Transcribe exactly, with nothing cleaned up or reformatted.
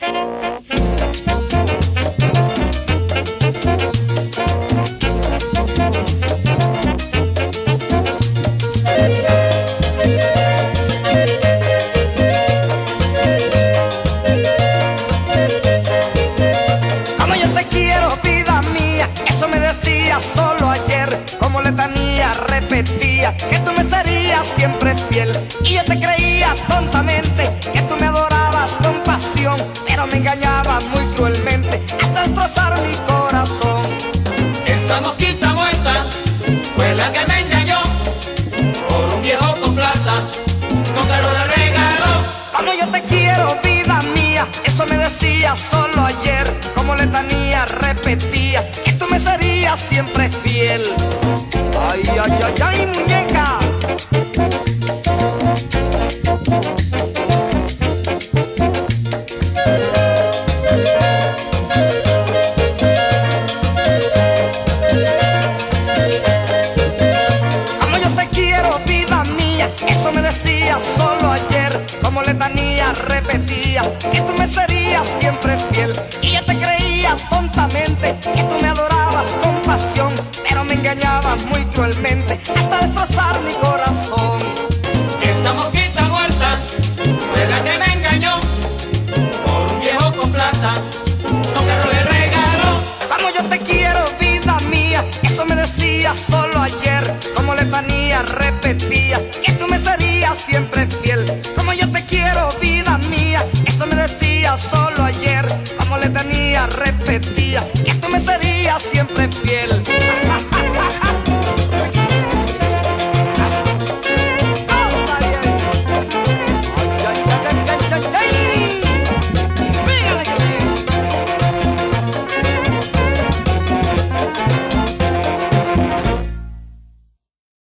Como yo te quiero, vida mía, eso me decía solo ayer. Como letanía repetía que tú me serías siempre fiel. Y yo te creía tontamente que tú me adorabas con pasión, pero me engañabas muy cruelmente hasta destrozar mi corazón. Esa mosquita muerta fue la que me engañó por un viejo con plata, con caro le regaló. Como yo te quiero, vida mía, eso me decía solo ayer. Como letanía repetía que tú me serías siempre fiel. Ay, ay, ay, ay, muñeca. Como yo te quiero, vida mía, eso me decía solo ayer. Como letanía repetía que tú me serías siempre fiel. Y yo te creía tontamente que tú me adorabas con pasión, pero me engañabas muy cruelmente hasta destrozar mi corazón. Esa mosquita muerta fue la que me engañó por un viejo con plata, con caro le regaló. Como yo te quiero, vida mía, eso me decía solo ayer. Como letanía repetía que tú me serías siempre fiel. Como yo te quiero, vida mía, eso me decía solo ayer. Como letanía repetía que tú me serías siempre fiel.